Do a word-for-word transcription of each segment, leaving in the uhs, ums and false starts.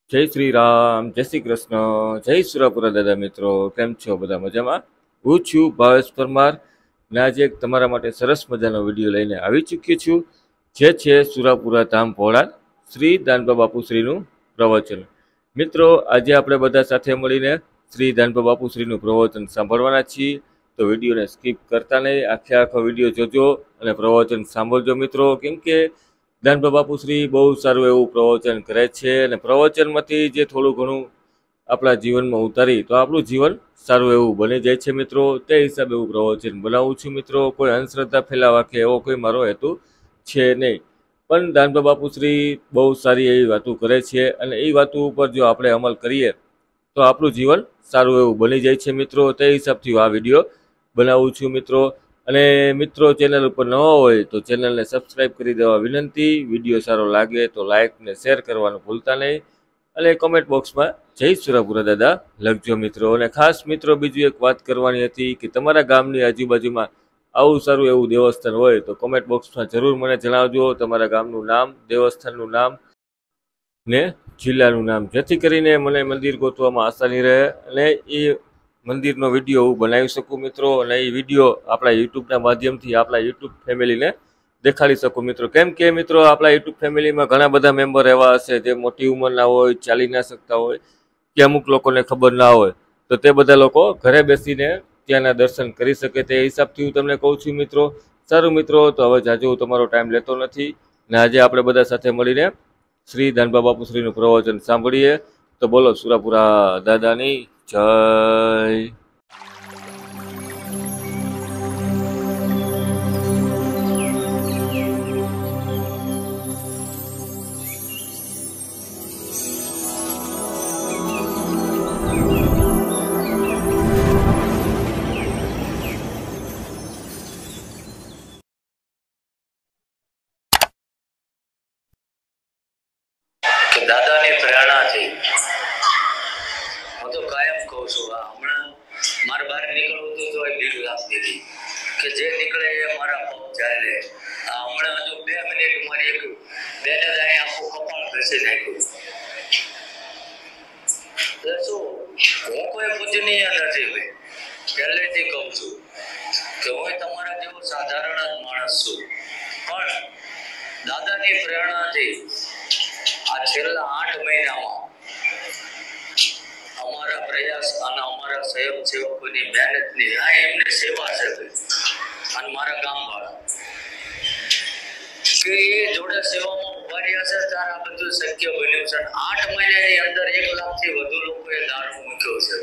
જય શ્રી રામ, જય શ્રી કૃષ્ણ, જય સુરાપુરા દાદા મિત્રો. કેમ છો બધા? મજામાં? હું છું ભાવેશ પરમાર અને આજે એક તમારા માટે સરસ મજાનો વિડીયો લઈને આવી ચૂક્યો છું, જે છે સુરાપુરા ધામ ભોળા શ્રી દાનબા બાપુશ્રીનું પ્રવચન. મિત્રો, આજે આપણે બધા સાથે મળીને શ્રી દાનબા બાપુશ્રીનું પ્રવચન સાંભળવાના છીએ. તો વિડીયોને સ્કીપ કરતા નહીં, આખે આખો વિડીયો જોજો અને પ્રવચન સાંભળજો મિત્રો. કેમ કે દાનબા બાપુશ્રી બહુ સારું એવું પ્રવચન કરે છે અને પ્રવચનમાંથી જે થોડું ઘણું આપણા જીવનમાં ઉતારી તો આપણું જીવન સારું એવું બની જાય છે મિત્રો. તે હિસાબે હું પ્રવચન બનાવું છું મિત્રો. કોઈ અંધશ્રદ્ધા ફેલાવા કે એવો કોઈ મારો હેતુ છે નહીં, પણ દાનબા બાપુશ્રી બહુ સારી એવી વાતો કરે છે અને એ વાતો ઉપર જો આપણે અમલ કરીએ તો આપણું જીવન સારું એવું બની જાય છે મિત્રો. તે હિસાબથી હું આ વિડીયો બનાવું છું મિત્રો. અને મિત્રો, ચેનલ ઉપર નવા હોય તો ચેનલને સબસ્ક્રાઈબ કરી દેવા વિનંતી. વિડીયો સારો લાગે તો લાઇક ને શેર કરવાનું ભૂલતા નહીં અને કોમેન્ટ બોક્સમાં જય સુરાપુરા દાદા લખજો મિત્રો. અને ખાસ મિત્રો, બીજું એક વાત કરવાની હતી કે તમારા ગામની આજુબાજુમાં આવું સારું એવું દેવસ્થાન હોય તો કોમેન્ટ બોક્સમાં જરૂર મને જણાવજો તમારા ગામનું નામ, દેવસ્થાનનું નામ ને જિલ્લાનું નામ, જેથી કરીને મને મંદિર ગોતવામાં આસાની રહે અને એ મંદિરનો વિડીયો હું બનાવી શકું મિત્રો. અને એ વિડીયો આપણા યુટ્યુબના માધ્યમથી આપણા યુટ્યુબ ફેમિલીને દેખાડી શકું મિત્રો. કેમ કે મિત્રો, આપણા યુટ્યુબ ફેમિલીમાં ઘણા બધા મેમ્બર એવા હશે જે મોટી ઉંમરના હોય, ચાલી ના શકતા હોય કે અમુક લોકોને ખબર ના હોય, તો તે બધા લોકો ઘરે બેસીને ત્યાંના દર્શન કરી શકે. તે હિસાબથી હું તમને કહું છું મિત્રો. સારું મિત્રો, તો હવે જાજુ હું તમારો ટાઈમ લેતો નથી ને આજે આપણે બધા સાથે મળીને શ્રી દાનબા બાપુશ્રીનું પ્રવચન સાંભળીએ. તો બોલો સુરાપુરા દાદાની જય. દાદાની પ્રેરણાથી હું તો કાયમ કહું છું, હમણાં મારે બહાર નીકળવું હતું તો ભીડ લાગતી હતી કે જે નીકળે એ મારા પગ ચાલે. હમણાં હજુ બે મિનિટ મારી એક બેને અહીં આખું કપાળ ઘસી નાખ્યું. શું હું કોઈ પૂજનીય નથી ભાઈ, પહેલેથી કહું છું કે હું તમારા જેવો સાધારણ જ માણસ છું, પણ દાદાની પ્રેરણાથી આ છેલ્લા આઠ મહિનામાં અમારા પ્રયાસ અને અમારા સ્વયંસેવકોની મહેનતની આ એમની સેવા છે અને મારા ગામવાળા કે એ જોડે સેવામાં ઉભા રહ્યા છે ત્યારે આ બધું શક્ય બન્યું છે. આઠ મહિનાની અંદર એક લાખ થી વધુ લોકોએ દારૂ મૂક્યો છે.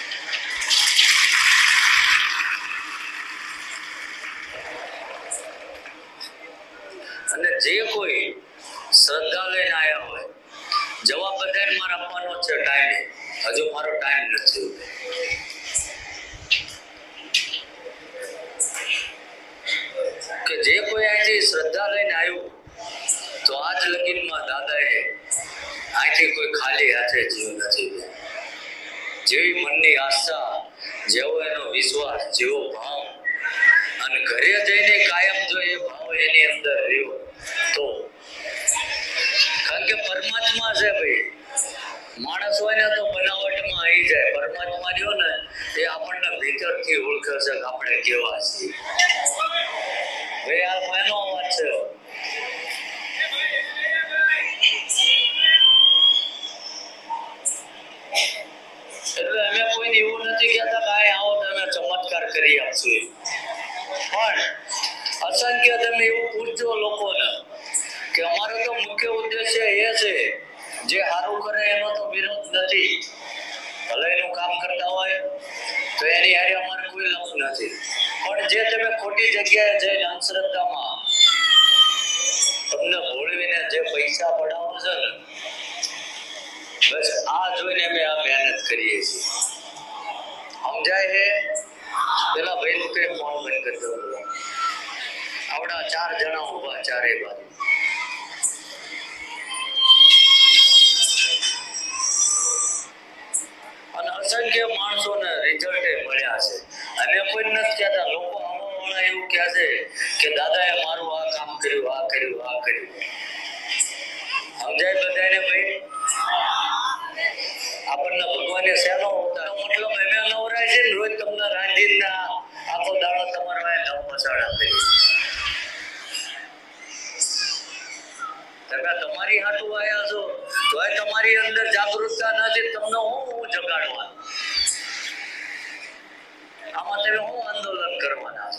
અને જે કોઈ શ્રદ્ધા લઈને આવ્યા હોય, જવાબ બધાને મારે આપવાનો છે ટાઈમે, હજુ મારો ટાઈમ નથી. કે જે કોઈ અહીંથી શ્રદ્ધા લઈને આવ્યું તો આજ લગીનમાં દાદાએ અહીંથી કોઈ ખાલી હાથે જીવ નથી. જેવી મનની આસ્થા, જેવો એનો વિશ્વાસ, જેવો ભાવ, અને ઘરે જઈને કાયમ જો એ ભાવ એની અંદર રહ્યો તો, કારણ કે પરમાત્મા છે ભાઈ, માણસ હોય ને તો બનાવટમાં આવી જાય, પરમાત્મા રહ્યો ને એ આપણને ભીતરથી ઓળખે છે કે આપણે કેવા છીએ. ભાઈ આ એનો વાત છે. એટલે અમે કોઈને એવું નથી કહેતા કે આ આવો તમે ચમત્કાર કરી આપશું, પણ અસંખ્ય તમે એવું પૂછજો લોકોને કે અમારો તો મુખ્ય ઉદ્દેશ્ય એ છે, જે સારું કરે એનો તો વિરોધ નથી, ભલે એનું કામ કરતા હોય તો એની હારે અમારે કોઈ લપ નથી, પણ જે તમે ખોટી જગ્યાએ જઈને અંધશ્રદ્ધામાં તમને ભોળવીને જે પૈસા પડાવો છે ને, બસ આ જોઈને અમે આ મહેનત કરીએ છીએ. સમજાય છે? પેલા ભાઈ નું કઈ ફોન બંધ કરી દો. આવડા ચાર જણા ઉભા ચારે બાજુ. અને અસંખ્ય માણસોને રિઝલ્ટ મળ્યા છે. અમે કોઈ નથી કહેતા, લોકો આવા એવું કહે છે કે દાદાએ મારું આ કામ કર્યું, આ કર્યું, આ કર્યું. સમજાય બધાને ભાઈ? કોઈને શેનો મતલબ એમે નવરાય છે ને રોજ તમને રાંધીને આખો દાડો તમારો આ ધમ મસાડા કરી તમે તમારી હાટું આયા છો તોય તમારી અંદર જાગૃતતા નથી તમને હું હું જગાડવા આમાં તમે હું આંદોલન કરવાના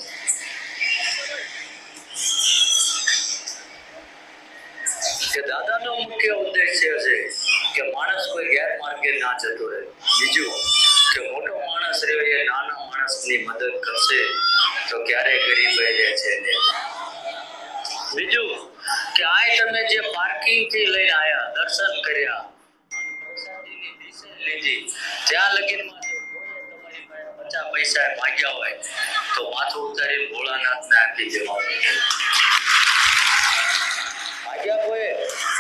છો કે દાદાનો મુખ્ય ઉદ્દેશ્ય છે કે માણસ કોઈ ગેરમાર્ગે ના જતો રહે બીજું કે મોટો માણસ રહ્યો એ નાના માણસની મદદ કરશે તો ક્યારે ગરીબ રહે છે બીજું કે આ તમે જે પાર્કિંગ થી લઈને આયા દર્શન કર્યા લીધી ત્યાં લગીનમાં તમારી પાસે પચાસ પૈસા માંગ્યા હોય તો માથું ઉતારી ભોળાનાથ ને આપી દેવા માંગ્યા કોઈ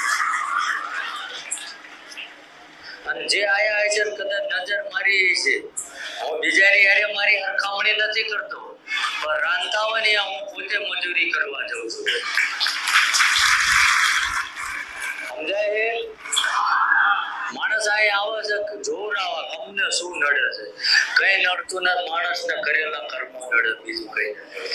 અને જે આયા છે કદાચ નજર મારી છે હું બીજાની હારે મારી સરખામણી નથી કરતો પણ રાંધતા હોય ને હું પોતે મજૂરી કરવા જાઉં છું સમજાય માણસ આ આવે છે જોર આવા અમને શું નડે છે કઈ નડતું ના માણસ ને કરેલા કર્મ નડે બીજું કઈ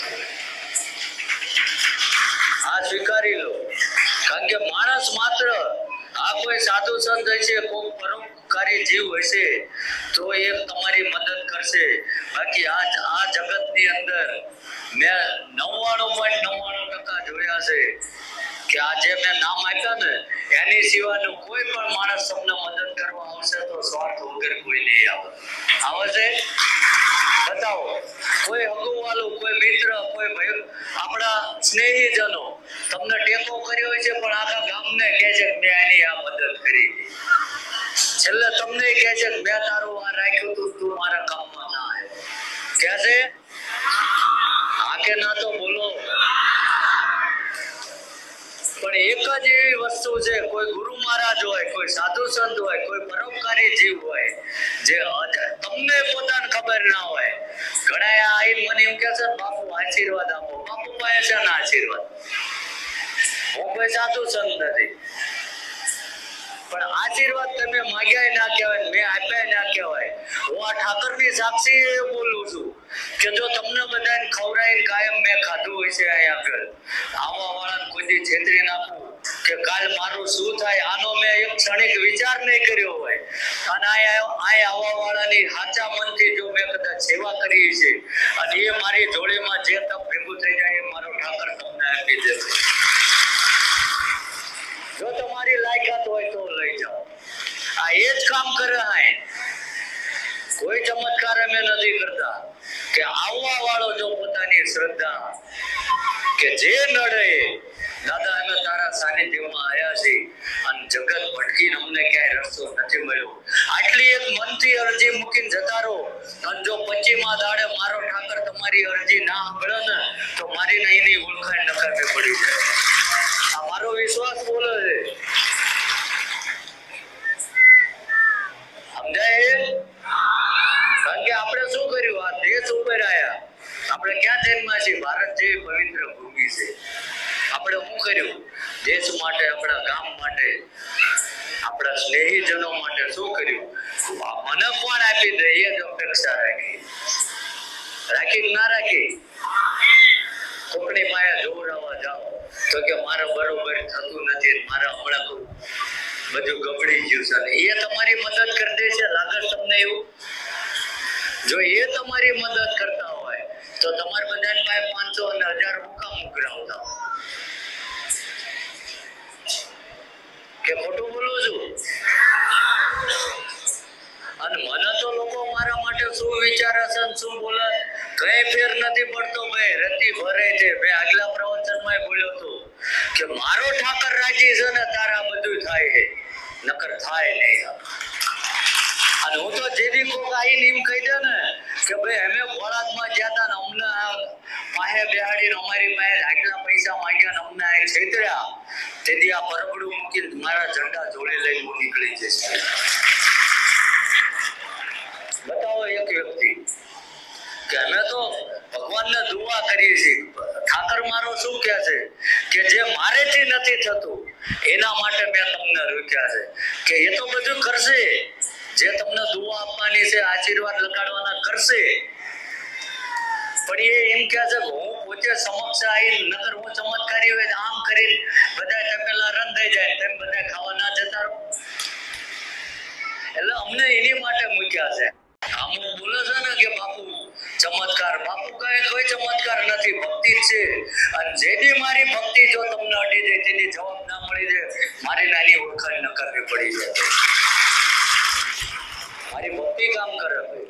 આ સ્વીકારી લો કારણ કે માણસ માત્ર આ કોઈ સાધુ સંત હશે કોઈ પરોપકારી જીવ હશે તો એ તમારી મદદ કરશે બાકી આ આ જગત ની અંદર મેં નવ્વાણું પોઈન્ટ નવ્વાણું ટકા જોયા છે કે આ જે મેં નામ આપ્યા ને એની સિવાયનું કોઈ પણ માણસ તમને મદદ કરવા આવશે તો સ્વાર્થ વગર કોઈ નહીં આવે આવશે બતાવો કોઈ હગુવાલું કોઈ મિત્ર કોઈ ભાઈ આપણા સ્નેહીજનો તમને ટેકો કર્યો છે પણ આખા ગામને કહે છે કે મેં આની આ મદદ કરી છેલ્લે તમને કહે છે કે મેં તારું આ રાખ્યું તું તું મારા કામમાં ના આવ્યો કહે છે આકે ના તો બોલો પણ એક જ એવી વસ્તુ છે કોઈ ગુરુ મહારાજ હોય કોઈ સાધુ સંત હોય કોઈ પરોપકારી જીવ હોય જે તમને પોતાને ખબર ના હોય ઘણા આવીને મને એમ કે છે બાપુ આશીર્વાદ આપો બાપુ પાસે છે ના આશીર્વાદ હું કોઈ સાધુ સંત નથી પણ આશીર્વાદ તમે માંગ્યા ના કહેવાય મેં આપ્યા ના કહેવાય હું આ ઠાકરની સાક્ષી બોલું છું કે જો તમને બધાને ખવડાવીને કાયમ મેં ખાધું હોય છે અહીં આગળ આવા વાળાને કોઈ છેતરી નાખવું કે કાલ મારું શું થાય આનો મેં એક ક્ષણિક વિચાર નહીં કર્યો હોય અને આ આવા વાળાની સાચા મનથી જો મેં કદાચ સેવા કરી છે અને એ મારી જોડીમાં જે તક ભેગું થઈ જાય એ મારો ઠાકર તમને આપી દેશે જો તમારી લાયકાત હોય તો લઈ જાઓ આ એ જ કામ કરે હા કોઈ ચમત્કાર અમે નથી કરતા કે આવવા વાળો જો પોતાની શ્રદ્ધા કે જે નડે દાદા અમે તારા સાનિધ્યમાં આવ્યા છીએ અને જગત ભટકીને અમને ક્યાંય રસ્તો નથી મળ્યો આટલી એક મનથી અરજી મૂકીને જતા રહો અને જો પચીમાં દાડે મારો ઠાકર તમારી અરજી ના સાંભળે ને તો મારી નહીની ઓળખાણ નકામી પડી જાય આ મારો વિશ્વાસ બોલે છે સમજાય કારણ કે આપણે શું કર્યું આ દેશ ઉપર આવ્યા આપણે ક્યાં જન્મા છીએ ભારત જેવી પવિત્ર ભૂમિ છે આપણે શું કર્યું દેશ માટે આપણા ગામ માટે આપણા સ્નેહીજનો માટે શું કર્યું મને કોણ આપી દે એ જ અપેક્ષા રાખી રાખી ના રાખી કોકની પાસે જોવડાવવા જાઓ તો કે મારે બરોબર થતું નથી મારે હમણાં બધું ગબડી ગયું છે એ તમારી મદદ કરી દે છે લાગે તમને એવું જો એ તમારી મદદ કરતા હોય તો તમારે બધાને પાસે પાંચસો અને હજાર મુકામ ઉઘરાવતા કે ખોટું બોલું છું અને મને તો લોકો મારા માટે શું વિચારે છે શું બોલે કઈ ફેર નથી પડતો ભાઈ રતી ભરે છે મેં આગલા પ્રવચનમાં બોલ્યો હતો કે મારો ઠાકર રાજી છે ને તારા બધું થાય છે નકર થાય નહીં અને હું તો જેથી કોક આવીને એમ કહી દે ને કે ભાઈ અમે બોળાદમાં ગયા હતા ને અમને પાસે બેહાડીને અમારી પાસે આટલા પૈસા માંગ્યા ને અમને આ છેતર્યા તેથી આ પરબડું મૂકીને મારા ઝંડા જોડે લઈને હું નીકળી જઈશ બતાવો એક વ્યક્તિ કે અમે તો ભગવાનને દુઆ કરીએ છીએ ઠાકર મારો શું કહે છે કે જે મારેથી નથી થતું એના માટે મેં તમને રોક્યા છે કે એ તો બધું કરશે જે તમને દુઆ આપવાની છે, આશીર્વાદ લગાડવાના કરશે, પણ એ એમ કહે છે કે હું પોતે સમક્ષ આવી નગર હું ચમત્કારી હોય આમ કરી બધા પેલા રન થઈ જાય, તેમ બધા ખાવા ના જતા રહો. એટલે અમને એની માટે મૂક્યા છે. અમુક બોલે છે ને કે બાપુ ચમત્કાર, બાપુ કઈ કોઈ ચમત્કાર નથી, ભક્તિ જ છે. અને જેની મારી ભક્તિ જો તમને અડી જાય તેની જવાબ ના મળી જાય, મારી નાની ઓળખાણ ન કરવી પડી જાય. મારી ભક્તિ કામ કરે ભાઈ,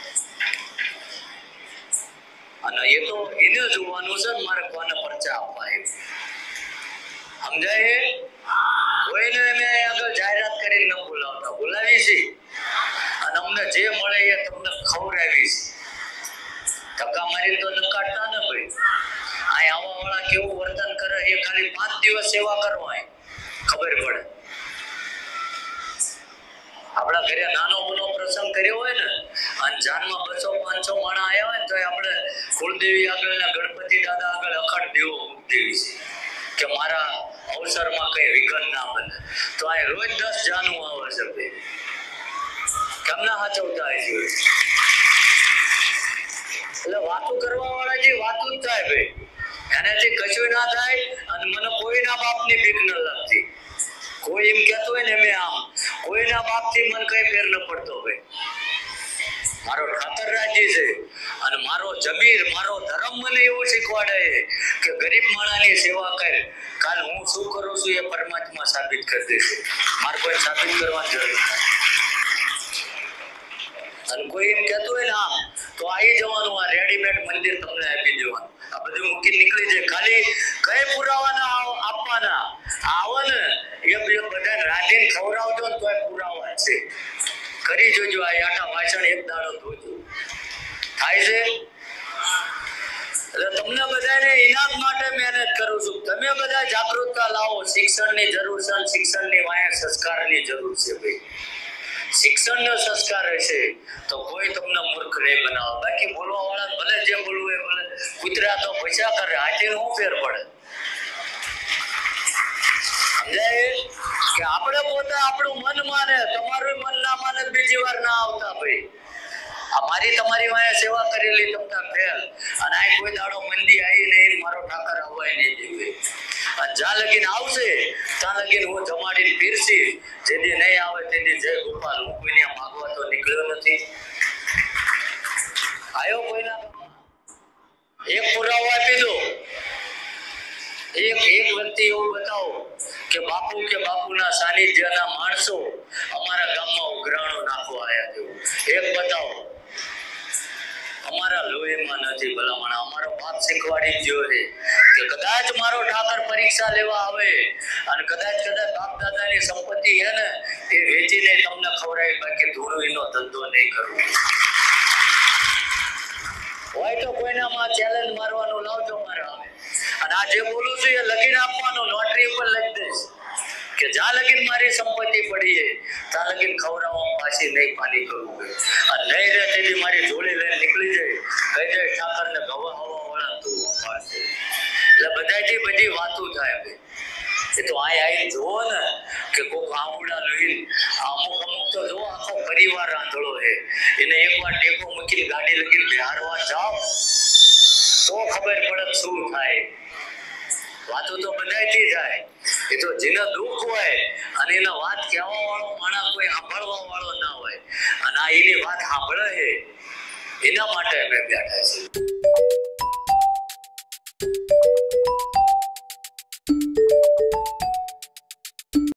અને એ તો એને જોવાનું છે મારે કોને પરચા આપવા એ સમજાય. કોઈને અમે આગળ જાહેરાત કરીને ન બોલાવતા, બોલાવી છે અને અમને જે મળે એ તમને ખવડાવી છે. ધક્કા મારી તો નકારતા ને ભાઈ. આ આવા વાળા કેવું વર્તન કરે એ ખાલી પાંચ દિવસ સેવા કરવા ખબર પડે. આપણા ઘરે નાનો મોટો પ્રસંગ કર્યો હોય ને અને જાનમાં બસો પાંચસો માણસ આવ્યા હોય ને તો આપણે કુળદેવી આગળ ના ગણપતિ દાદા આગળ અખંડ દેવો દેવી છે કે મારા અવસરમાં કઈ વિઘન ના બને. તો આ રોજ દસ જાનું આવે છે ભાઈ, કેમના સાચવતા છે. એટલે વાતો કરવા વાળા જે વાતો જ થાય ભાઈ, એનાથી કશું ના થાય. અને મને કોઈના બાપની બીક ન લાગતી. કોઈ એમ કહેતો હોય ને મેં આમ કોઈના બાપથી મને કઈ ફેર ન પડતો ભાઈ. મારો ઠાકર રાજ્ય છે અને મારો જમીર મારો ધર્મ મને એવું શીખવાડે કે ગરીબ માણસની સેવા કર. કાલ હું શું કરું છું એ પરમાત્મા સાબિત કરી દેશે, મારે કોઈ સાબિત કરવાની જરૂર નથી. અને કોઈ એમ કહેતું હોય ને આમ તો આવી જવાનું, આ રેડીમેડ મંદિર તમને આપી દેવાનું, આ બધું મૂકી નીકળી જાય. ખાલી કઈ પુરાવાના આપવાના આવો ને એ બધા રાંધીને ખવડાવજો ને તો પુરાવા છે. કરી જોજો, આ આટા ભાષણ એક દાડો જોજો થાય છે. એટલે તમને બધાને ઇનામ માટે મહેનત કરું છું. તમે બધા જાગૃતતા લાવો. શિક્ષણની જરૂર છે, શિક્ષણની વાયા સંસ્કારની જરૂર છે ભાઈ. શિક્ષણનો સંસ્કાર હશે તો કોઈ તમને મૂર્ખ નહીં બનાવે. બાકી બોલવા વાળા ભલે જે બોલવું એ ભલે કૂતરા તો પૈસા કરે, આજે શું ફેર પડે સમજાય કે આપણે પોતે આપણું મન માને, તમારું મન ના માને બીજી વાર ના આવતા ભાઈ. આ મારી તમારી વાયા સેવા કરેલી તમતા ફેલ અને આ કોઈ દાડો મંદી આવી નહીં, મારો ઠાકર આવવાય નહીં દેવે. અને જ્યાં લગીન આવશે ત્યાં લગીન હું જમાડીને પીરસી. જેથી નહીં આવે તેથી જય ગોપાલ. હું કોઈને માગવા તો નીકળ્યો નથી. આવ્યો કોઈના એક પુરાવો આપી દો. એક એક વ્યક્તિ એવું બતાવો કે બાપુ કે બાપુના સાનિધ્યના માણસો અમારા ગામમાં ઉઘરાણો નાખવા આવ્યા જેવું એક બતાવો. અમારા લોહીમાં નથી ભલામણ, અમારો બાપ શીખવાડી ગયો છે કે કદાચ મારો ઠાકર પરીક્ષા લેવા આવે અને કદાચ કદાચ બાપ દાદાની સંપત્તિ છે ને એ વેચીને તમને ખવડાવી, બાકી ધૂળો એનો ધંધો નહીં કરવો હોય તો કોઈનામાં ચેલેન્જ મારવાનું લાવજો મારે આવે. અને આ જે બોલું છું એ લખીને આપવાનું, લોટરી ઉપર લખી દઈશ કે જ્યાં લગીન મારી સંપત્તિ પડી છે ત્યાં લગીન ખવડાવવા પાછી નહીં પાણી કરવું હોય. અને નહીં રહે તેથી મારી જોડી લઈને નીકળી જાય, કહી જાય ઠાકરને ગવા હવા વાળા તું પાડશે. એટલે બધાથી બધી વાતો થાય ભાઈ. એ તો આ આઈ જોવો ને કે કોઈક આંબુડા લઈને અમુક અમુક તો જો આખો પરિવાર રાંધળો છે, એને એકવાર ટેકો મૂકીને ગાડી લગીને બિહારવા જાઓ તો ખબર પડે શું થાય. વાતો તો બધાથી થાય. એ તો જેને દુઃખ હોય અને એના વાત કહેવા વાળો માણસ કોઈ સાંભળવા વાળો ના હોય અને આ એની વાત સાંભળે છે એના માટે અમે બેઠા છીએ.